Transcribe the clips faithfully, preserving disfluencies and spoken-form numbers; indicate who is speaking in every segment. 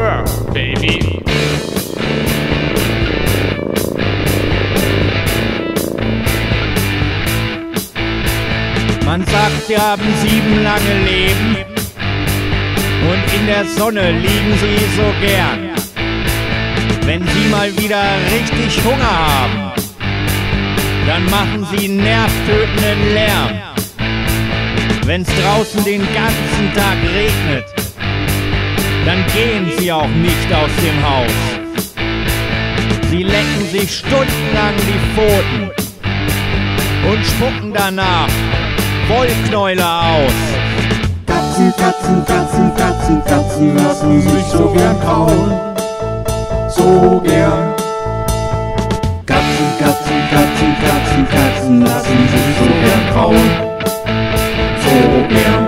Speaker 1: Purr, Baby.
Speaker 2: Man sagt, sie haben sieben lange Leben und in der Sonne liegen sie so gern. Wenn sie mal wieder richtig Hunger haben, dann machen sie nervtötenden Lärm. Wenn's draußen den ganzen Tag regnet, dann gehen sie auch nicht aus dem Haus. Sie lecken sich stundenlang die Pfoten und spucken danach Wollknäuler aus.
Speaker 3: Katzen, Katzen, Katzen, Katzen, Katzen lassen sich so gern kauen. So gern. Katzen, Katzen, Katzen, Katzen, Katzen lassen sich so gern kauen. So gern.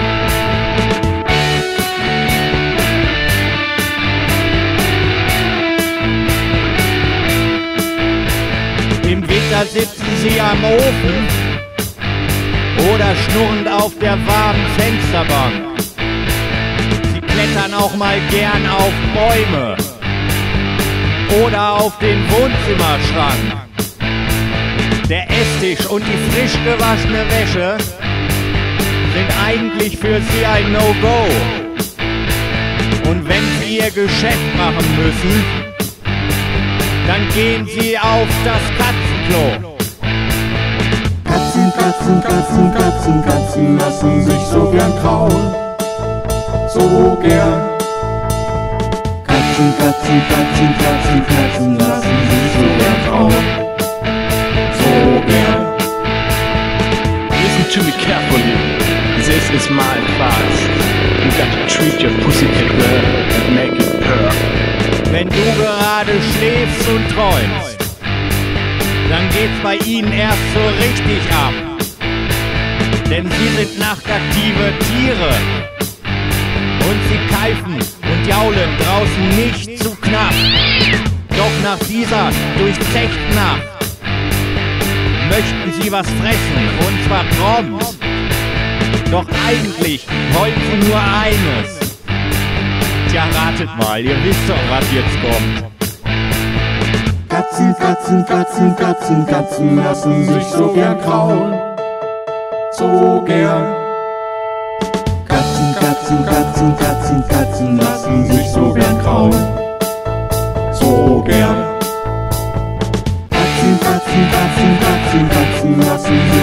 Speaker 2: Im Winter sitzen sie am Ofen oder schnurrend auf der warmen Fensterbank. Sie klettern auch mal gern auf Bäume oder auf den Wohnzimmerschrank. Der Esstisch und die frisch gewaschene Wäsche sind eigentlich für sie ein No-Go. Und wenn sie ihr Geschäft machen müssen, dann gehen sie auf das Katzenklo.
Speaker 3: Katzen, Katzen, Katzen, Katzen, Katzen lassen sich so gern kauen. So gern. Katzen, Katzen, Katzen, Katzen, Katzen lassen sich so gern kauen. So gern.
Speaker 1: Listen to me carefully. This is my advice. You gotta treat your pussycat well and make it purr.
Speaker 2: Wenn du gerade schläfst und träumst, dann geht's bei ihnen erst so richtig ab. Denn sie sind nachtaktive Tiere und sie keifen und jaulen draußen nicht zu knapp. Doch nach dieser durchzechten Nacht möchten sie was fressen und zwar prompt. Doch eigentlich wollen sie nur eines. Tja, ratet mal, ihr wisst doch, was jetzt kommt.
Speaker 3: Katzen, Katzen, Katzen, Katzen, Katzen lassen sich so gern kauen. So gern. Katzen, Katzen, Katzen, Katzen, Katzen lassen sich so gern kauen. So gern. Katzen, Katzen, Katzen, Katzen, Katzen lassen sich